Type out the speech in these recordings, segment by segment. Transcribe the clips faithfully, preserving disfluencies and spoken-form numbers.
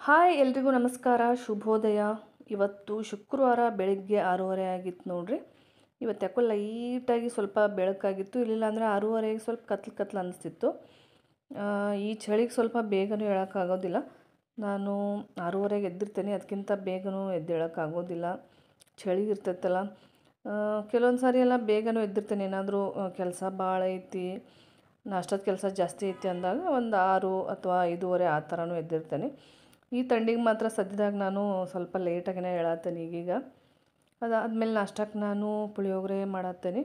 Hi ಎಲ್ರಿಗೂ ನಮಸ್ಕಾರ, ಶುಭೋದಯ. ಇವತ್ತು ಶುಕ್ರವಾರ ಬೆಳಗ್ಗೆ ಆರೂವರೆ ಆಗಿತ್ತು ನೋಡ್ರಿ. ಇವತ್ತು ಯಾಕೋ ಲೈಟಾಗಿ ಸ್ವಲ್ಪ ಬೆಳಕಾಗಿತ್ತು, ಇರಲಿಲ್ಲ ಅಂದರೆ ಆರೂವರೆಗೆ ಸ್ವಲ್ಪ ಕತ್ಲು ಕತ್ಲು ಅನಿಸ್ತಿತ್ತು. ಈ ಚಳಿಗೆ ಸ್ವಲ್ಪ ಬೇಗನೂ ಹೇಳೋಕ್ಕಾಗೋದಿಲ್ಲ. ನಾನು ಆರೂವರೆಗೆ ಎದ್ದಿರ್ತೇನೆ, ಅದಕ್ಕಿಂತ ಬೇಗನೂ ಎದ್ದೇಳೋಕ್ಕಾಗೋದಿಲ್ಲ, ಚಳಿ ಇರ್ತೈತಲ್ಲ. ಕೆಲವೊಂದು ಸಾರಿ ಎಲ್ಲ ಬೇಗನೂ ಎದ್ದಿರ್ತೇನೆ, ಏನಾದರೂ ಕೆಲಸ ಭಾಳ ಐತಿ, ನಾಷ್ಟದ ಕೆಲಸ ಜಾಸ್ತಿ ಐತಿ ಅಂದಾಗ ಒಂದು ಆರು ಅಥವಾ ಐದೂವರೆ ಆ ಥರನೂ ಎದ್ದಿರ್ತೇನೆ. ಈ ಥಂಡಿಗೆ ಮಾತ್ರ ಸದ್ಯದಾಗ ನಾನು ಸ್ವಲ್ಪ ಲೇಟಾಗಿನೇ ಹೇಳತ್ತೇನೆ ಈಗೀಗ. ಅದಾದಮೇಲೆ ನಾಷ್ಟಕ್ಕೆ ನಾನು ಪುಳಿಯೋಗರೆ ಮಾಡತ್ತೇನೆ.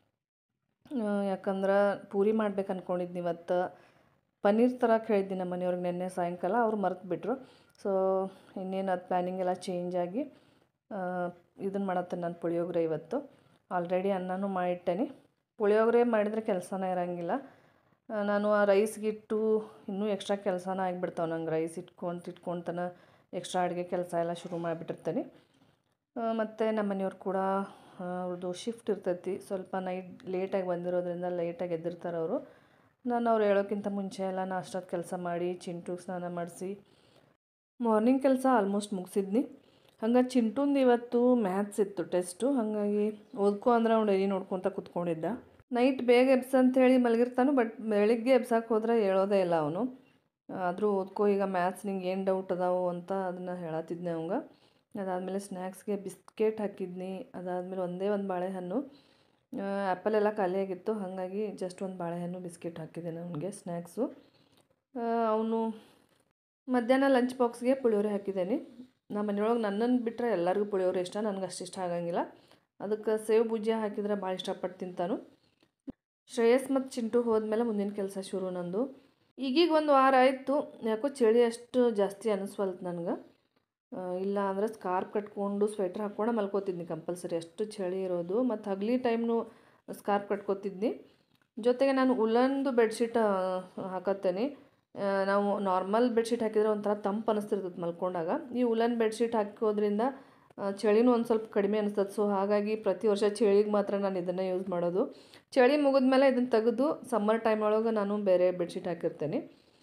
ಯಾಕಂದ್ರೆ ಪೂರಿ ಮಾಡ್ಬೇಕು ಅಂದ್ಕೊಂಡಿದ್ನಿ ಇವತ್ತು. ಪನ್ನೀರ್ ಥರ ಕೇಳಿದ್ದೀನಿ ನಮ್ಮ ಮನೆಯವ್ರಿಗೆ ನೆನ್ನೆ ಸಾಯಂಕಾಲ, ಅವ್ರು ಮರೆತು ಬಿಟ್ಟರು. ಸೊ ಇನ್ನೇನು ಅದು ಪ್ಲ್ಯಾನಿಂಗ್ ಎಲ್ಲ ಚೇಂಜ್ ಆಗಿ ಇದನ್ನು ಮಾಡತ್ತೇನೆ ನಾನು ಪುಳಿಯೋಗರೆ ಇವತ್ತು. ಆಲ್ರೆಡಿ ಅನ್ನನೂ ಮಾಡಿಟ್ಟೇನೆ. ಪುಳಿಯೋಗರೆ ಮಾಡಿದರೆ ಕೆಲಸನೇ ಇರೋಂಗಿಲ್ಲ. ನಾನು ಆ ರೈಸ್ಗಿಟ್ಟು ಇನ್ನೂ ಎಕ್ಸ್ಟ್ರಾ ಕೆಲಸನ ಆಗಿಬಿಡ್ತಾವೆ ನಂಗೆ. ರೈಸ್ ಇಟ್ಕೊಂಡು ಇಟ್ಕೊಳ್ತಾನೆ ಎಕ್ಸ್ಟ್ರಾ ಅಡುಗೆ ಕೆಲಸ ಎಲ್ಲ ಶುರು ಮಾಡಿಬಿಟ್ಟಿರ್ತೀನಿ. ಮತ್ತು ನಮ್ಮ ಮನೆಯವ್ರು ಕೂಡ ಅವ್ರದ್ದು ಶಿಫ್ಟ್ ಇರ್ತೈತಿ, ಸ್ವಲ್ಪ ನೈಟ್ ಲೇಟಾಗಿ ಬಂದಿರೋದ್ರಿಂದ ಲೇಟಾಗಿ ಎದ್ದಿರ್ತಾರೆ ಅವರು. ನಾನು ಅವ್ರು ಹೇಳೋಕ್ಕಿಂತ ಮುಂಚೆ ಎಲ್ಲ ನಾಷ್ಟದ ಕೆಲಸ ಮಾಡಿ ಚಿಂಟುಗೆ ಸ್ನಾನ ಮಾಡಿಸಿ ಮಾರ್ನಿಂಗ್ ಕೆಲಸ ಆಲ್ಮೋಸ್ಟ್ ಮುಗಿಸಿದ್ನಿ. ಹಂಗಾಗಿ ಚಿಂಟುಂದು ಇವತ್ತು ಮ್ಯಾಥ್ಸ್ ಇತ್ತು ಟೆಸ್ಟು, ಹಾಗಾಗಿ ಓದ್ಕೊ ಅಂದ್ರೆ ಅವ್ನು ಡೈರಿ ನೋಡ್ಕೊತ ಕೂತ್ಕೊಂಡಿದ್ದ. ನೈಟ್ ಬೇಗ ಎಬ್ಸಂತೇಳಿ ಮಲಗಿರ್ತಾನು, ಬಟ್ ಬೆಳಿಗ್ಗೆ ಎಬ್ಸಕ್ಕೆ ಹೋದ್ರೆ ಹೇಳೋದೇ ಇಲ್ಲ ಅವನು. ಆದರೂ ಓದ್ಕೋ, ಈಗ ಮ್ಯಾಥ್ಸ್ ನಿಂಗೆ ಏನು ಡೌಟ್ ಅದಾವು ಅಂತ ಅದನ್ನು ಹೇಳತ್ತಿದ್ದೆ ಅವಂಗೆ. ಅದಾದಮೇಲೆ ಸ್ನ್ಯಾಕ್ಸ್ಗೆ ಬಿಸ್ಕೆಟ್ ಹಾಕಿದ್ನಿ. ಅದಾದಮೇಲೆ ಒಂದೇ ಒಂದು ಬಾಳೆಹಣ್ಣು, ಆ್ಯಪಲ್ ಎಲ್ಲ ಖಾಲಿಯಾಗಿತ್ತು, ಹಾಗಾಗಿ ಜಸ್ಟ್ ಒಂದು ಬಾಳೆಹಣ್ಣು ಬಿಸ್ಕೆಟ್ ಹಾಕಿದ್ದೇನೆ ಅವನಿಗೆ ಸ್ನ್ಯಾಕ್ಸು. ಅವನು ಮಧ್ಯಾಹ್ನ ಲಂಚ್ ಬಾಕ್ಸ್ಗೆ ಪುಳಿಯೋಗರೆ ಹಾಕಿದ್ದೇನೆ. ನಮ್ಮ ಮನೆಯೊಳಗೆ ನನ್ನನ್ನು ಬಿಟ್ಟರೆ ಎಲ್ಲರಿಗೂ ಪುಳಿಯೋಗರೆ ಇಷ್ಟ, ನನಗೆ ಅಷ್ಟು ಇಷ್ಟ ಆಗಂಗಿಲ್ಲ. ಅದಕ್ಕೆ ಸೇವು ಭುಜಿಯ ಹಾಕಿದರೆ ಭಾಳ ಇಷ್ಟಪಟ್ಟು ತಿಂತಾನು. ಶ್ರೇಯಸ್ ಮತ್ತು ಚಿಂಟು ಹೋದ್ಮೇಲೆ ಮುಂದಿನ ಕೆಲಸ ಶುರು ನಂದು. ಈಗೀಗ ಒಂದು ವಾರ ಆಯಿತು, ಯಾಕೋ ಚಳಿ ಅಷ್ಟು ಜಾಸ್ತಿ ಅನ್ನಿಸ್ವಲ್ತು ನನಗೆ. ಇಲ್ಲ ಅಂದರೆ ಸ್ಕಾರ್ಪ್ ಕಟ್ಕೊಂಡು ಸ್ವೆಟ್ರ್ ಹಾಕ್ಕೊಂಡು ಮಲ್ಕೋತಿದ್ನಿ ಕಂಪಲ್ಸರಿ, ಅಷ್ಟು ಚಳಿ ಇರೋದು. ಮತ್ತು ಹಗಲಿ ಟೈಮ್ನು ಸ್ಕಾರ್ಪ್ ಕಟ್ಕೋತಿದ್ನಿ. ಜೊತೆಗೆ ನಾನು ಉಲ್ಲನ್ದು ಬೆಡ್ಶೀಟ್ ಹಾಕತ್ತೇನೆ. ನಾವು ನಾರ್ಮಲ್ ಬೆಡ್ಶೀಟ್ ಹಾಕಿದರೆ ಒಂಥರ ತಂಪು ಅನ್ನಿಸ್ತಿರ್ತದೆ ಮಲ್ಕೊಂಡಾಗ. ಈ ಉಲ್ಲನ್ ಬೆಡ್ಶೀಟ್ ಹಾಕೋದ್ರಿಂದ ಚಳಿನೂ ಒಂದು ಸ್ವಲ್ಪ ಕಡಿಮೆ ಅನಿಸ್ತದೆ. ಸೊ ಹಾಗಾಗಿ ಪ್ರತಿ ವರ್ಷ ಚಳಿಗೆ ಮಾತ್ರ ನಾನು ಇದನ್ನು ಯೂಸ್ ಮಾಡೋದು. ಚಳಿ ಮುಗಿದ್ಮೇಲೆ ಇದನ್ನು ತೆಗೆದು ಸಮ್ಮರ್ ಟೈಮ್ ಒಳಗೆ ನಾನು ಬೇರೆ ಬೆಡ್ಶೀಟ್ ಹಾಕಿರ್ತೇನೆ.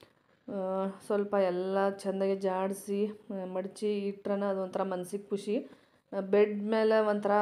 ಸ್ವಲ್ಪ ಎಲ್ಲ ಚೆಂದಾಗಿ ಜಾಡಿಸಿ ಮಡಚಿ ಇಟ್ರನ ಅದೊಂಥರ ಮನ್ಸಿಗೆ ಖುಷಿ. ಬೆಡ್ ಮೇಲೆ ಒಂಥರ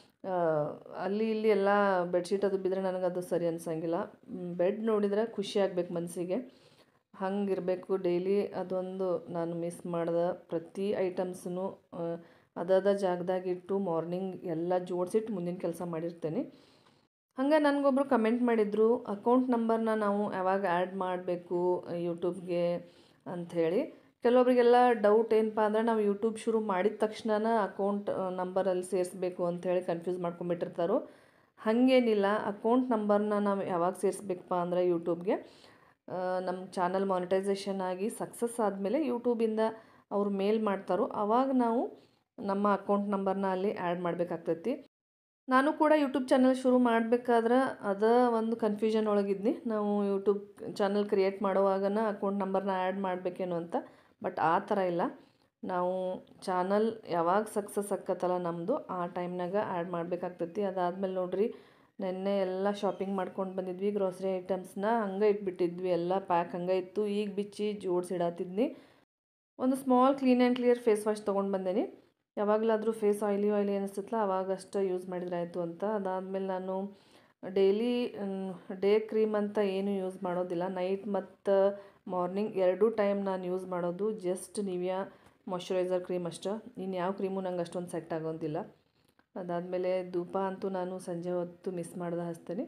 ಅಲ್ಲಿ ಇಲ್ಲಿ ಎಲ್ಲ ಬೆಡ್ಶೀಟ್ ಅದು ಬಿದ್ದರೆ ನನಗದು ಸರಿ ಅನ್ಸಂಗಿಲ್ಲ. ಬೆಡ್ ನೋಡಿದರೆ ಖುಷಿ ಆಗ್ಬೇಕು ಮನಸ್ಸಿಗೆ, ಹಂಗಿರಬೇಕು ಡೈಲಿ. ಅದೊಂದು ನಾನು ಮಿಸ್ ಮಾಡಿದೆ. ಪ್ರತಿ ಐಟಮ್ಸನ್ನು ಅದಾದ ಜಾಗದಾಗಿಟ್ಟು ಮಾರ್ನಿಂಗ್ ಎಲ್ಲ ಜೋಡಿಸಿಟ್ಟು ಮುಂದಿನ ಕೆಲಸ ಮಾಡಿರ್ತೇನೆ. ಹಂಗೆ ನನಗೊಬ್ಬರು ಕಮೆಂಟ್ ಮಾಡಿದರು, ಅಕೌಂಟ್ ನಂಬರ್ನ ನಾವು ಯಾವಾಗ ಆ್ಯಡ್ ಮಾಡಬೇಕು ಯೂಟ್ಯೂಬ್ಗೆ ಅಂಥೇಳಿ. ಕೆಲವೊಬ್ಬರಿಗೆಲ್ಲ ಡೌಟ್ ಏನಪ್ಪ ಅಂದರೆ ನಾವು ಯೂಟ್ಯೂಬ್ ಶುರು ಮಾಡಿದ ತಕ್ಷಣ ಅಕೌಂಟ್ ನಂಬರಲ್ಲಿ ಸೇರಿಸ್ಬೇಕು ಅಂಥೇಳಿ ಕನ್ಫ್ಯೂಸ್ ಮಾಡ್ಕೊಂಬಿಟ್ಟಿರ್ತಾರೋ. ಹಾಗೇನಿಲ್ಲ, ಅಕೌಂಟ್ ನಂಬರ್ನ ನಾವು ಯಾವಾಗ ಸೇರಿಸ್ಬೇಕಪ್ಪ ಅಂದರೆ ಯೂಟ್ಯೂಬ್ಗೆ ನಮ್ಮ ಚಾನಲ್ ಮಾನಿಟೈಸೇಷನ್ ಆಗಿ ಸಕ್ಸಸ್ ಆದಮೇಲೆ ಯೂಟ್ಯೂಬಿಂದ ಅವ್ರು ಮೇಲ್ ಮಾಡ್ತಾರೋ ಆವಾಗ ನಾವು ನಮ್ಮ ಅಕೌಂಟ್ ನಂಬರ್ನ ಅಲ್ಲಿ ಆ್ಯಡ್ ಮಾಡಬೇಕಾಗ್ತೈತಿ. ನಾನು ಕೂಡ ಯೂಟ್ಯೂಬ್ ಚಾನಲ್ ಶುರು ಮಾಡಬೇಕಾದ್ರೆ ಅದ ಒಂದು ಕನ್ಫ್ಯೂಷನ್ ಒಳಗಿದ್ನಿ. ನಾವು ಯೂಟ್ಯೂಬ್ ಚಾನಲ್ ಕ್ರಿಯೇಟ್ ಮಾಡುವಾಗನ ಅಕೌಂಟ್ ನಂಬರ್ನ ಆ್ಯಡ್ ಮಾಡಬೇಕೇನೋ ಅಂತ. ಬಟ್ ಆ ಥರ ಇಲ್ಲ, ನಾವು ಚಾನಲ್ ಯಾವಾಗ ಸಕ್ಸಸ್ ಆಕ್ಕತ್ತಲ್ಲ ನಮ್ಮದು ಆ ಟೈಮ್ನಾಗ ಆ್ಯಡ್ ಮಾಡಬೇಕಾಗ್ತೈತಿ. ಅದಾದಮೇಲೆ ನೋಡಿರಿ, ನೆನ್ನೆ ಎಲ್ಲ ಶಾಪಿಂಗ್ ಮಾಡ್ಕೊಂಡು ಬಂದಿದ್ವಿ. ಗ್ರೋಸರಿ ಐಟಮ್ಸ್ನ ಹಂಗೆ ಇಟ್ಬಿಟ್ಟಿದ್ವಿ, ಎಲ್ಲ ಪ್ಯಾಕ್ ಹಂಗೆ ಇತ್ತು. ಈಗ ಬಿಚ್ಚಿ ಜೋಡಿಸಿಡತ್ತಿದ್ನಿ. ಒಂದು small clean and clear face wash ತೊಗೊಂಡು ಬಂದೇನಿ. ಯಾವಾಗಲಾದರೂ ಫೇಸ್ ಆಯ್ಲಿ ಆಯ್ಲಿ ಅನ್ನಿಸ್ತಲ್ಲ ಅವಾಗಷ್ಟು ಯೂಸ್ ಮಾಡಿದ್ರೆ ಆಯಿತು ಅಂತ. ಅದಾದಮೇಲೆ ನಾನು ಡೈಲಿ ಡೇ ಕ್ರೀಮ್ ಅಂತ ಏನು ಯೂಸ್ ಮಾಡೋದಿಲ್ಲ. ನೈಟ್ ಮತ್ತು ಮಾರ್ನಿಂಗ್ ಎರಡೂ ಟೈಮ್ ನಾನು ಯೂಸ್ ಮಾಡೋದು ಜಸ್ಟ್ ನಿವಿಯಾ ಮಾಯ್ಶ್ಚರೈಸರ್ ಕ್ರೀಮ್ ಅಷ್ಟೇ. ಇನ್ನು ಯಾವ ಕ್ರೀಮು ನಂಗೆ ಅಷ್ಟೊಂದು ಸೆಟ್ ಆಗೋದಿಲ್ಲ. ಅದಾದಮೇಲೆ ಧೂಪ ಅಂತೂ ನಾನು ಸಂಜೆ ಹೊತ್ತು ಮಿಸ್ ಮಾಡ್ದೆ ಹಚ್ತೇನೆ.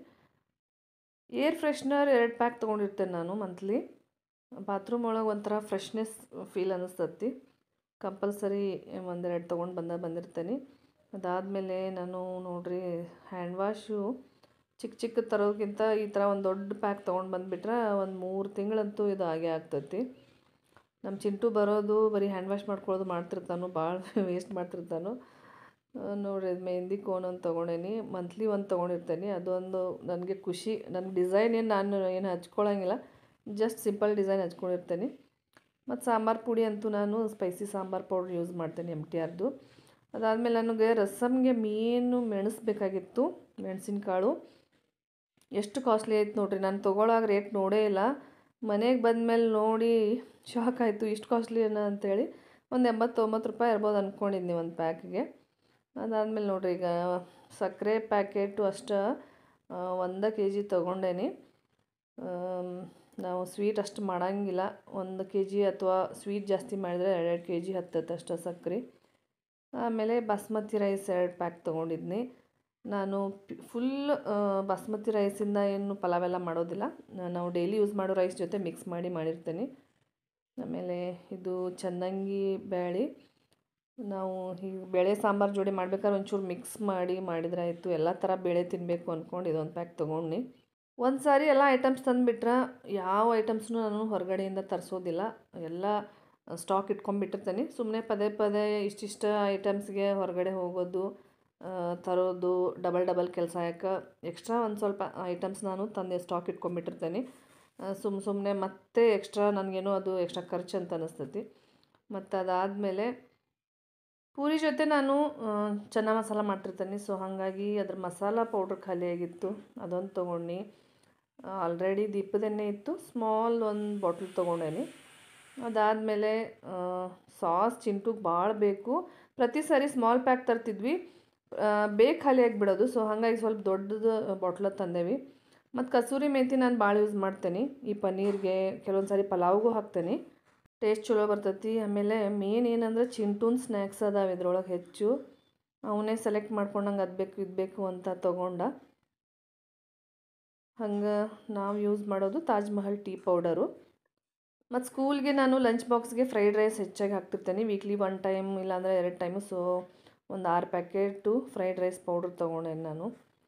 ಏರ್ ಫ್ರೆಶ್ನರ್ ಎರಡು ಪ್ಯಾಕ್ ತೊಗೊಂಡಿರ್ತೇನೆ ನಾನು ಮಂತ್ಲಿ. ಬಾತ್ರೂಮ್ ಒಳಗೆ ಒಂಥರ ಫ್ರೆಶ್ನೆಸ್ ಫೀಲ್ ಅನ್ನಿಸ್ತತಿ, ಕಂಪಲ್ಸರಿ ಒಂದೆರಡು ತೊಗೊಂಡು ಬಂದ ಬಂದಿರ್ತೇನೆ. ಅದಾದಮೇಲೆ ನಾನು ನೋಡಿರಿ ಹ್ಯಾಂಡ್ ವಾಶು ಚಿಕ್ಕ ಚಿಕ್ಕ ತರೋದಕ್ಕಿಂತ ಈ ಥರ ಒಂದು ದೊಡ್ಡ ಪ್ಯಾಕ್ ತೊಗೊಂಡು ಬಂದುಬಿಟ್ರೆ ಒಂದು ಮೂರು ತಿಂಗಳಂತೂ ಇದು ಆಗೇ ಆಗ್ತೈತಿ. ನಮ್ಮ ಚಿಂಟು ಬರೋದು ಬರೀ ಹ್ಯಾಂಡ್ ವಾಶ್ ಮಾಡ್ಕೊಳ್ಳೋದು ಮಾಡ್ತಿರ್ತಾನು, ಭಾಳ ವೇಸ್ಟ್ ಮಾಡ್ತಿರ್ತಾನು. ನೋಡಿರಿ ಮೆಹಂದಿ ಕೋನ್ ಒಂದು ತೊಗೊಂಡೇನಿ, ಮಂತ್ಲಿ ಒಂದು ತೊಗೊಂಡಿರ್ತೇನೆ. ಅದೊಂದು ನನಗೆ ಖುಷಿ. ನನಗೆ ಡಿಸೈನ್ ಏನು ನಾನು ಏನು ಹಚ್ಕೊಳ್ಳೋಂಗಿಲ್ಲ, ಜಸ್ಟ್ ಸಿಂಪಲ್ ಡಿಸೈನ್ ಹಚ್ಕೊಂಡಿರ್ತೇನೆ. ಮತ್ತು ಸಾಂಬಾರು ಪುಡಿ ಅಂತೂ ನಾನು ಸ್ಪೈಸಿ ಸಾಂಬಾರು ಪೌಡ್ರ್ ಯೂಸ್ ಮಾಡ್ತೇನೆ ಎಮ್ ಟಿ ಆರ್ದು. ಅದಾದಮೇಲೆ ನನಗೆ ರಸಮ್ಗೆ ಮೇನು ಮೆಣಸಬೇಕಾಗಿತ್ತು, ಮೆಣಸಿನಕಾಳು. ಎಷ್ಟು ಕಾಸ್ಟ್ಲಿ ಆಯ್ತು ನೋಡಿರಿ, ನಾನು ತೊಗೊಳಾಗ ರೇಟ್ ನೋಡೇ ಇಲ್ಲ. ಮನೆಗೆ ಬಂದಮೇಲೆ ನೋಡಿ ಶಾಕ್ ಆಯಿತು, ಇಷ್ಟು ಕಾಸ್ಟ್ಲಿ ಏನ ಅಂಥೇಳಿ. ಒಂದು ಎಂಬತ್ತೊಂಬತ್ತು ರೂಪಾಯಿ ಇರ್ಬೋದು ಅಂದ್ಕೊಂಡಿದ್ನಿ ಒಂದು ಪ್ಯಾಕ್ಗೆ. ಅದಾದಮೇಲೆ ನೋಡಿರಿ ಈಗ ಸಕ್ಕರೆ ಪ್ಯಾಕೆಟು ಅಷ್ಟು ಒಂದು ಕೆ ಜಿ ತೊಗೊಂಡೇನಿ. ನಾವು ಸ್ವೀಟ್ ಅಷ್ಟು ಮಾಡೋಂಗಿಲ್ಲ, ಒಂದು ಕೆ ಜಿ ಅಥವಾ ಸ್ವೀಟ್ ಜಾಸ್ತಿ ಮಾಡಿದರೆ ಎರಡೆರಡು ಕೆ ಜಿ ಹತ್ತತ್ತೆ ಅಷ್ಟು ಸಕ್ಕರೆ. ಆಮೇಲೆ ಬಾಸ್ಮತಿ ರೈಸ್ ಎರಡು ಪ್ಯಾಕ್ ತೊಗೊಂಡಿದ್ನಿ. ನಾನು ಫುಲ್ ಬಾಸ್ಮತಿ ರೈಸಿಂದ ಏನು ಪಲಾವೆಲ್ಲ ಮಾಡೋದಿಲ್ಲ, ನಾವು ಡೈಲಿ ಯೂಸ್ ಮಾಡೋ ರೈಸ್ ಜೊತೆ ಮಿಕ್ಸ್ ಮಾಡಿ ಮಾಡಿರ್ತೇನೆ. ಆಮೇಲೆ ಇದು ಚನ್ನಂಗಿ ಬೇಳೆ, ನಾವು ಹೀಗೆ ಬೇಳೆ ಸಾಂಬಾರು ಜೋಡಿ ಮಾಡ್ಬೇಕಾದ್ರೆ ಒಂಚೂರು ಮಿಕ್ಸ್ ಮಾಡಿ ಮಾಡಿದ್ರೆ ಆಯಿತು. ಎಲ್ಲ ಥರ ಬೇಳೆ ತಿನ್ನಬೇಕು ಅಂದ್ಕೊಂಡು ಇದೊಂದು ಪ್ಯಾಕ್ ತೊಗೊಂಡು ಒಂದು ಸಾರಿ ಎಲ್ಲ ಐಟಮ್ಸ್ ತಂದುಬಿಟ್ರೆ ಯಾವ ಐಟಮ್ಸ್ನೂ ನಾನು ಹೊರಗಡೆಯಿಂದ ತರಿಸೋದಿಲ್ಲ, ಎಲ್ಲ ಸ್ಟಾಕ್ ಇಟ್ಕೊಂಡ್ಬಿಟ್ಟಿರ್ತೀನಿ. ಸುಮ್ಮನೆ ಪದೇ ಪದೇ ಇಷ್ಟಿಷ್ಟ ಐಟಮ್ಸ್ಗೆ ಹೊರಗಡೆ ಹೋಗೋದು ತರೋದು ಡಬಲ್ ಡಬಲ್ ಕೆಲಸ, ಯಾಕೆ ಎಕ್ಸ್ಟ್ರಾ ಒಂದು ಸ್ವಲ್ಪ ಐಟಮ್ಸ್ ನಾನು ತಂದೆ ಸ್ಟಾಕ್ ಇಟ್ಕೊಂಡ್ಬಿಟ್ಟಿರ್ತೇನೆ. ಸುಮ್ಮ ಸುಮ್ಮನೆ ಮತ್ತೆ ಎಕ್ಸ್ಟ್ರಾ ನನಗೇನೋ ಅದು ಎಕ್ಸ್ಟ್ರಾ ಖರ್ಚು ಅಂತ ಅನ್ನಿಸ್ತೈತಿ. ಮತ್ತು ಅದಾದಮೇಲೆ ಪೂರಿ ಜೊತೆ ನಾನು ಚೆನ್ನ ಮಸಾಲ ಮಾಡ್ತಿರ್ತೇನೆ. ಸೊ ಹಾಗಾಗಿ ಅದ್ರ ಮಸಾಲ ಪೌಡ್ರ್ ಖಾಲಿಯಾಗಿತ್ತು, ಅದೊಂದು ತೊಗೊಂಡು. ಆಲ್ರೆಡಿ ದೀಪದೆಣ್ಣೆ ಇತ್ತು, ಸ್ಮಾಲ್ ಒಂದು ಬಾಟ್ಲ್ ತೊಗೊಂಡೇನಿ. ಅದಾದಮೇಲೆ ಸಾಸ್ ಚಿಂಟುಗೆ ಭಾಳ ಬೇಕು, ಪ್ರತಿ ಸಾರಿ ಸ್ಮಾಲ್ ಪ್ಯಾಕ್ ತರ್ತಿದ್ವಿ, ಬೇಗ ಖಾಲಿ ಆಗಿಬಿಡೋದು. ಸೊ ಹಾಗಾಗಿ ಸ್ವಲ್ಪ ದೊಡ್ಡದು ಬಾಟ್ಲ ತಂದೇವಿ. ಮತ್ತು ಕಸೂರಿ ಮೇಥಿ ನಾನು ಭಾಳ ಯೂಸ್ ಮಾಡ್ತೇನೆ ಈ ಪನ್ನೀರ್ಗೆ, ಕೆಲವೊಂದು ಸಾರಿ ಪಲಾವ್ಗೂ ಹಾಕ್ತೇನೆ, ಟೇಸ್ಟ್ ಚಲೋ ಬರ್ತೈತಿ. ಆಮೇಲೆ ಮೇನ್ ಏನಂದ್ರೆ ಚಿಂಟೂನ್ ಸ್ನ್ಯಾಕ್ಸ್ ಅದಾವೆ ಇದ್ರೊಳಗೆ ಹೆಚ್ಚು, ಅವನೇ ಸೆಲೆಕ್ಟ್ ಮಾಡ್ಕೊಂಡಂಗೆ ಅದು ಬೇಕು ಇದು ಬೇಕು ಅಂತ ತೊಗೊಂಡ. ಹಂಗೆ ನಾವು ಯೂಸ್ ಮಾಡೋದು ತಾಜ್ ಮಹಲ್ ಟೀ ಪೌಡರು. ಮತ್ತು ಸ್ಕೂಲ್ಗೆ ನಾನು ಲಂಚ್ ಬಾಕ್ಸ್ಗೆ ಫ್ರೈಡ್ ರೈಸ್ ಹೆಚ್ಚಾಗಿ ಹಾಕ್ತಿರ್ತೇನೆ, ವೀಕ್ಲಿ ಒನ್ ಟೈಮ್ ಇಲ್ಲಾಂದರೆ ಎರಡು ಟೈಮು. ಸೊ ಒಂದು ಆರು ಪ್ಯಾಕೆಟು ಫ್ರೈಡ್ ರೈಸ್ ಪೌಡ್ರ್ ತೊಗೊಂಡೇನೆ ನಾನು.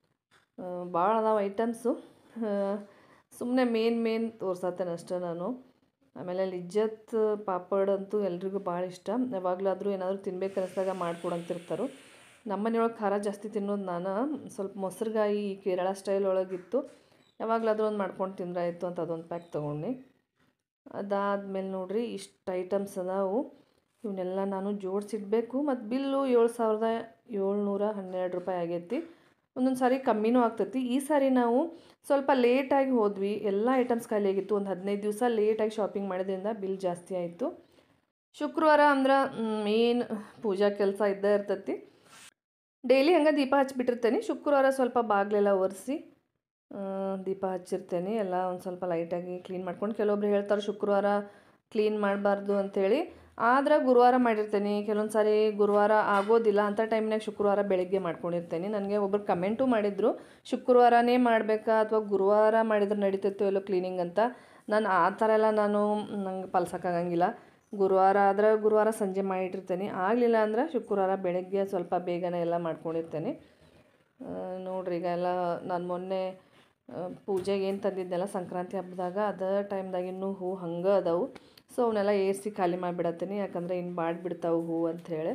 ಭಾಳ ಅದಾವೆ ಐಟಮ್ಸು, ಸುಮ್ಮನೆ ಮೇನ್ ಮೇನ್ ತೋರ್ಸತ್ತೇನೆ ಅಷ್ಟೇ ನಾನು. ಆಮೇಲೆ ಲಿಜ್ಜತ್ ಪಾಪಡ್ ಅಂತೂ ಎಲ್ರಿಗೂ ಭಾಳ ಇಷ್ಟ, ಯಾವಾಗಲಾದರೂ ಏನಾದರೂ ತಿನ್ಬೇಕು ಅನ್ನಿಸ್ದಾಗ ಮಾಡಿಕೊಡಂತಿರ್ತಾರೆ. ನಮ್ಮ ಮನೆಯೊಳಗೆ ಖಾರ ಜಾಸ್ತಿ ತಿನ್ನೋದು ನಾನು, ಸ್ವಲ್ಪ ಮೊಸರುಗಾಯಿ ಕೇರಳ ಸ್ಟೈಲ್ ಒಳಗಿತ್ತು, ಯಾವಾಗಲಾದರೂ ಒಂದು ಮಾಡ್ಕೊಂಡು ತಿಂದ್ರೆ ಆಯಿತು ಅಂತ ಅದೊಂದು ಪ್ಯಾಕ್ ತೊಗೊಂಡು. ಅದಾದಮೇಲೆ ನೋಡಿರಿ ಇಷ್ಟು ಐಟಮ್ಸ್ ಅದಾವು, ಇವನ್ನೆಲ್ಲ ನಾನು ಜೋಡಿಸಿಡ್ಬೇಕು. ಮತ್ತು ಬಿಲ್ಲು ಏಳು ಸಾವಿರದ ಏಳ್ನೂರ ಹನ್ನೆರಡು ರೂಪಾಯಿ ಆಗೈತಿ. ಒಂದೊಂದು ಸಾರಿ ಕಮ್ಮಿನೂ ಆಗ್ತೈತಿ. ಈ ಸಾರಿ ನಾವು ಸ್ವಲ್ಪ ಲೇಟಾಗಿ ಹೋದ್ವಿ, ಎಲ್ಲ ಐಟಮ್ಸ್ ಖಾಲಿಯಾಗಿತ್ತು. ಒಂದು ಹದಿನೈದು ದಿವಸ ಲೇಟಾಗಿ ಶಾಪಿಂಗ್ ಮಾಡೋದ್ರಿಂದ ಬಿಲ್ ಜಾಸ್ತಿ ಆಯಿತು. ಶುಕ್ರವಾರ ಅಂದ್ರೆ ಮೇನ್ ಪೂಜಾ ಕೆಲಸ ಇದ್ದೇ ಇರ್ತೈತಿ. ಡೈಲಿ ಹಂಗೆ ದೀಪ ಹಚ್ಬಿಟ್ಟಿರ್ತೇನೆ, ಶುಕ್ರವಾರ ಸ್ವಲ್ಪ ಬಾಗಿಲೆಲ್ಲ ಒರೆಸಿ ದೀಪ ಹಚ್ಚಿರ್ತೇನೆ. ಎಲ್ಲ ಒಂದು ಸ್ವಲ್ಪ ಲೈಟಾಗಿ ಕ್ಲೀನ್ ಮಾಡ್ಕೊಂಡು, ಕೆಲವೊಬ್ರು ಹೇಳ್ತಾರೆ ಶುಕ್ರವಾರ ಕ್ಲೀನ್ ಮಾಡಬಾರ್ದು ಅಂಥೇಳಿ, ಆದ್ರೆ ಗುರುವಾರ ಮಾಡಿರ್ತೇನೆ. ಕೆಲವೊಂದು ಸಾರಿ ಗುರುವಾರ ಆಗೋದಿಲ್ಲ, ಅಂಥ ಟೈಮ್ನಾಗ ಶುಕ್ರವಾರ ಬೆಳಗ್ಗೆ ಮಾಡ್ಕೊಂಡಿರ್ತೇನೆ. ನನಗೆ ಒಬ್ಬರು ಕಮೆಂಟು ಮಾಡಿದರು, ಶುಕ್ರವಾರನೇ ಮಾಡಬೇಕಾ ಅಥವಾ ಗುರುವಾರ ಮಾಡಿದ್ರೆ ನಡೀತೈತೋ ಎಲ್ಲೋ ಕ್ಲೀನಿಂಗ್ ಅಂತ. ನಾನು ಆ ಥರ ಎಲ್ಲ ನಾನು ನಂಗೆ ಪಾಲ್ಸೋಕ್ಕಾಗಂಗಿಲ್ಲ. ಗುರುವಾರ ಆದ್ರೆ ಗುರುವಾರ ಸಂಜೆ ಮಾಡಿಟ್ಟಿರ್ತೇನೆ, ಆಗಲಿಲ್ಲ ಅಂದ್ರೆ ಶುಕ್ರವಾರ ಬೆಳಗ್ಗೆ ಸ್ವಲ್ಪ ಬೇಗನೆ ಎಲ್ಲ ಮಾಡ್ಕೊಂಡಿರ್ತೇನೆ. ನೋಡ್ರಿ ಈಗ ಎಲ್ಲ ನಾನು ಮೊನ್ನೆ ಪೂಜೆಗೆ ಏನು ತಂದಿದ್ದೆಲ್ಲ ಸಂಕ್ರಾಂತಿ ಹಬ್ಬದಾಗ ಅದೇ ಟೈಮ್ದಾಗ ಇನ್ನೂ ಹೂ ಹಂಗೆ ಅದಾವು. ಸೊ ಅವನ್ನೆಲ್ಲ ಏರಿಸಿ ಖಾಲಿ ಮಾಡಿಬಿಡತ್ತೀನಿ, ಯಾಕಂದರೆ ಇನ್ನು ಬಾಡ್ಬಿಡ್ತಾವೆ ಹೂ ಅಂಥೇಳಿ.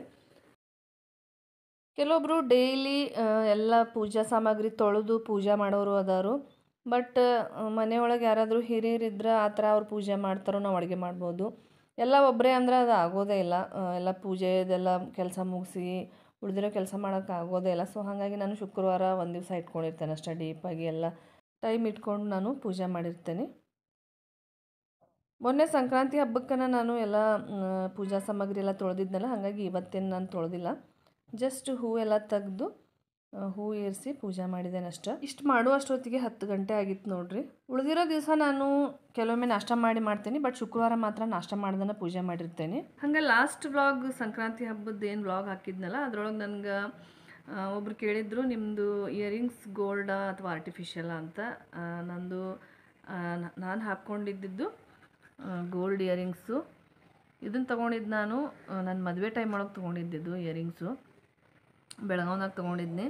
ಕೆಲವೊಬ್ಬರು ಡೈಲಿ ಎಲ್ಲ ಪೂಜಾ ಸಾಮಗ್ರಿ ತೊಳೆದು ಪೂಜೆ ಮಾಡೋರು ಅದಾರು. ಬಟ್ ಮನೆಯೊಳಗೆ ಯಾರಾದರೂ ಹಿರಿಯರಿದ್ರೆ ಆ ಥರ ಅವ್ರು ಪೂಜೆ ಮಾಡ್ತಾರೋ ನಾವು ಅಡುಗೆ ಮಾಡ್ಬೋದು. ಎಲ್ಲ ಒಬ್ಬರೇ ಅಂದ್ರೆ ಅದು ಆಗೋದೇ ಇಲ್ಲ, ಎಲ್ಲ ಪೂಜೆದೆಲ್ಲ ಕೆಲಸ ಮುಗಿಸಿ ಉಳಿದಿರೋ ಕೆಲಸ ಮಾಡೋಕ್ಕೆ ಆಗೋದೇ ಇಲ್ಲ. ಸೊ ಹಾಗಾಗಿ ನಾನು ಶುಕ್ರವಾರ ಒಂದು ದಿವಸ ಇಟ್ಕೊಂಡಿರ್ತೇನೆ ಅಷ್ಟೇ, ಡೀಪಾಗಿ ಎಲ್ಲ ಟೈಮ್ ಇಟ್ಕೊಂಡು ನಾನು ಪೂಜೆ ಮಾಡಿರ್ತೇನೆ. ಮೊನ್ನೆ ಸಂಕ್ರಾಂತಿ ಹಬ್ಬಕ್ಕನ ನಾನು ಎಲ್ಲ ಪೂಜಾ ಸಾಮಗ್ರಿ ಎಲ್ಲ ತೊಳೆದಿದ್ನಲ್ಲ, ಹಾಗಾಗಿ ಇವತ್ತೇನು ನಾನು ತೊಳೆದಿಲ್ಲ, ಜಸ್ಟ್ ಹೂವೆಲ್ಲ ತೆಗೆದು ಹೂ ಏರಿಸಿ ಪೂಜೆ ಮಾಡಿದ್ದೇನೆ ಅಷ್ಟೆ. ಇಷ್ಟು ಮಾಡುವಷ್ಟೊತ್ತಿಗೆ ಹತ್ತು ಗಂಟೆ ಆಗಿತ್ತು ನೋಡ್ರಿ. ಉಳಿದಿರೋ ದಿವಸ ನಾನು ಕೆಲವೊಮ್ಮೆ ನಾಷ್ಟ ಮಾಡಿ ಮಾಡ್ತೀನಿ, ಬಟ್ ಶುಕ್ರವಾರ ಮಾತ್ರ ನಾಷ್ಟ ಮಾಡ್ದನ್ನ ಪೂಜೆ ಮಾಡಿರ್ತೇನೆ. ಹಂಗೆ ಲಾಸ್ಟ್ ವ್ಲಾಗ್ ಸಂಕ್ರಾಂತಿ ಹಬ್ಬದ ಏನು ವ್ಲಾಗ್ ಹಾಕಿದ್ನಲ್ಲ ಅದ್ರೊಳಗೆ ನನಗೆ ಒಬ್ರು ಕೇಳಿದ್ರು, ನಿಮ್ಮದು ಇಯರಿಂಗ್ಸ್ ಗೋಲ್ಡಾ ಅಥವಾ ಆರ್ಟಿಫಿಷಿಯಲಾ ಅಂತ. ನಂದು ನಾನು ಹಾಕ್ಕೊಂಡಿದ್ದು ಗೋಲ್ಡ್ ಇಯರಿಂಗ್ಸು. ಇದನ್ನು ತೊಗೊಂಡಿದ್ದು ನಾನು ನನ್ನ ಮದುವೆ ಟೈಮ್ ಒಳಗೆ ತೊಗೊಂಡಿದ್ದು ಇಯರಿಂಗ್ಸು, ಬೆಳಗಾವ್ದಾಗ ತೊಗೊಂಡಿದ್ನಿ.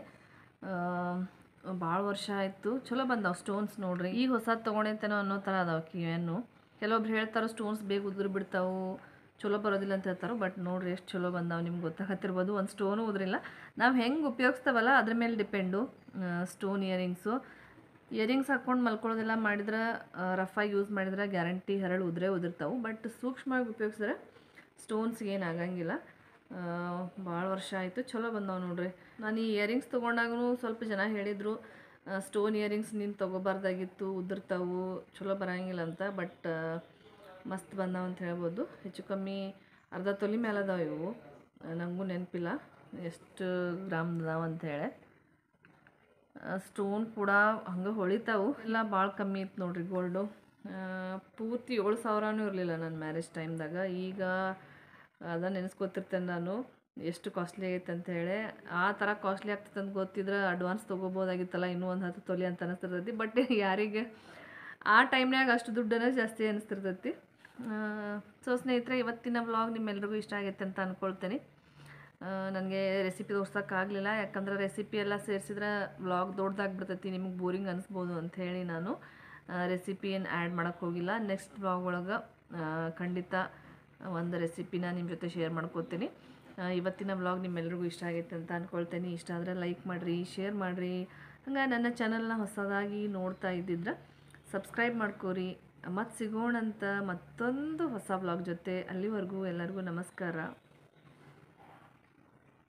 ಭಾಳ ವರ್ಷ ಆಯಿತು, ಚಲೋ ಬಂದಾವೆ ಸ್ಟೋನ್ಸ್ ನೋಡ್ರಿ. ಈಗ ಹೊಸದು ತೊಗೊಂಡೈತೇನೋ ಅನ್ನೋ ಥರ ಅದಾವೆ ಕಿವಿಯನ್ನು. ಕೆಲವೊಬ್ರು ಹೇಳ್ತಾರೆ ಸ್ಟೋನ್ಸ್ ಬೇಗ ಉದುರು ಬಿಡ್ತಾವೆ, ಚಲೋ ಬರೋದಿಲ್ಲ ಅಂತ ಹೇಳ್ತಾರೆ. ಬಟ್ ನೋಡಿರಿ ಎಷ್ಟು ಚಲೋ ಬಂದಾವೆ, ನಿಮ್ಗೆ ಗೊತ್ತಾಗತ್ತಿರ್ಬೋದು. ಒಂದು ಸ್ಟೋನು ಉದ್ರಿಲ್ಲ. ನಾವು ಹೆಂಗೆ ಉಪಯೋಗಿಸ್ತಾವಲ್ಲ ಅದ್ರ ಮೇಲೆ ಡಿಪೆಂಡು ಸ್ಟೋನ್ ಇಯರಿಂಗ್ಸು. ಇಯರಿಂಗ್ಸ್ ಹಾಕ್ಕೊಂಡು ಮಲ್ಕೊಳ್ಳೋದೆಲ್ಲ ಮಾಡಿದ್ರೆ, ರಫಾಗಿ ಯೂಸ್ ಮಾಡಿದ್ರೆ ಗ್ಯಾರಂಟಿ ಹರಳು ಉದುರೇ ಉದುರ್ತಾವೆ. ಬಟ್ ಸೂಕ್ಷ್ಮವಾಗಿ ಉಪಯೋಗಿಸಿದ್ರೆ ಸ್ಟೋನ್ಸ್ ಏನು ಆಗಂಗಿಲ್ಲ. ಭಾಳ ವರ್ಷ ಆಯಿತು, ಚಲೋ ಬಂದಾವೆ ನೋಡ್ರಿ. ನಾನು ಈ ಇಯರಿಂಗ್ಸ್ ತೊಗೊಂಡಾಗೂ ಸ್ವಲ್ಪ ಜನ ಹೇಳಿದರು ಸ್ಟೋನ್ ಇಯರಿಂಗ್ಸ್ ನೀನು ತೊಗೋಬಾರ್ದಾಗಿತ್ತು, ಉದುರ್ತಾವು, ಚಲೋ ಬರೋಂಗಿಲ್ಲ ಅಂತ. ಬಟ್ ಮಸ್ತ್ ಬಂದಾವ ಅಂತ ಹೇಳ್ಬೋದು. ಹೆಚ್ಚು ಕಮ್ಮಿ ಅರ್ಧ ತೊಲಿ ಮೇಲೆ ಅದಾವೆ ಇವು. ನನಗೂ ನೆನಪಿಲ್ಲ ಎಷ್ಟು ಗ್ರಾಮ್ ಅದಾವ ಅಂಥೇಳಿ. ಸ್ಟೋನ್ ಕೂಡ ಹಂಗೆ ಹೊಳಿತಾವು. ಎಲ್ಲ ಭಾಳ ಕಮ್ಮಿ ಇತ್ತು ನೋಡ್ರಿ ಗೋಲ್ಡು. ಪೂರ್ತಿ ಏಳು ಸಾವಿರನೂ ಇರಲಿಲ್ಲ ನನ್ನ ಮ್ಯಾರೇಜ್ ಟೈಮ್ದಾಗ. ಈಗ ಅದ ನೆನೆಸ್ಕೊತಿರ್ತೇನೆ ನಾನು ಎಷ್ಟು ಕಾಸ್ಟ್ಲಿ ಆಗೈತೆ ಅಂಥೇಳಿ. ಆ ಥರ ಕಾಸ್ಟ್ಲಿ ಆಗ್ತೈತೆ ಅಂತ ಗೊತ್ತಿದ್ರೆ ಅಡ್ವಾನ್ಸ್ ತೊಗೋಬೋದಾಗಿತ್ತಲ್ಲ ಇನ್ನೂ ಒಂದು ಹತ್ತು ತೊಲಿ ಅಂತ ಅನಿಸ್ತಿರ್ತೈತಿ. ಬಟ್ ಯಾರಿಗೆ ಆ ಟೈಮ್ನಾಗ ಅಷ್ಟು ದುಡ್ಡನ್ನ ಜಾಸ್ತಿ ಅನಿಸ್ತಿರ್ತೈತಿ. ಸೊ ಸ್ನೇಹಿತರೆ, ಇವತ್ತಿನ ವ್ಲಾಗ್ ನಿಮ್ಮೆಲ್ರಿಗೂ ಇಷ್ಟ ಆಗೈತೆ ಅಂತ ಅಂದ್ಕೊಳ್ತೇನೆ. ನನಗೆ ರೆಸಿಪಿ ತೋರ್ಸೋಕ್ಕಾಗಲಿಲ್ಲ, ಯಾಕಂದ್ರೆ ರೆಸಿಪಿ ಎಲ್ಲ ಸೇರಿಸಿದ್ರೆ ವ್ಲಾಗ್ ದೊಡ್ಡದಾಗ್ಬಿಡ್ತೈತಿ, ನಿಮಗೆ ಬೋರಿಂಗ್ ಅನಿಸ್ಬೋದು ಅಂಥೇಳಿ ನಾನು ರೆಸಿಪಿ ಏನು ಆ್ಯಡ್ ಮಾಡೋಕ್ಕೆ ಹೋಗಿಲ್ಲ. ನೆಕ್ಸ್ಟ್ ವ್ಲಾಗ್ ಒಳಗೆ ಖಂಡಿತ ಒಂದು ರೆಸಿಪಿನ ನಿಮ್ಮ ಜೊತೆ ಶೇರ್ ಮಾಡ್ಕೋತೀನಿ. ಇವತ್ತಿನ ವ್ಲಾಗ್ ನಿಮ್ಮೆಲ್ರಿಗೂ ಇಷ್ಟ ಆಗೈತೆ ಅಂತ ಅಂದ್ಕೊಳ್ತೇನೆ. ಇಷ್ಟ ಆದರೆ ಲೈಕ್ ಮಾಡಿರಿ, ಶೇರ್ ಮಾಡಿರಿ. ಹಂಗೆ ನನ್ನ ಚಾನಲ್ನ ಹೊಸದಾಗಿ ನೋಡ್ತಾ ಇದ್ದಿದ್ರೆ ಸಬ್ಸ್ಕ್ರೈಬ್ ಮಾಡ್ಕೋರಿ. ಮತ್ತು ಸಿಗೋಣಂತ ಮತ್ತೊಂದು ಹೊಸ ವ್ಲಾಗ್ ಜೊತೆ. ಅಲ್ಲಿವರೆಗೂ ಎಲ್ಲರಿಗೂ ನಮಸ್ಕಾರ.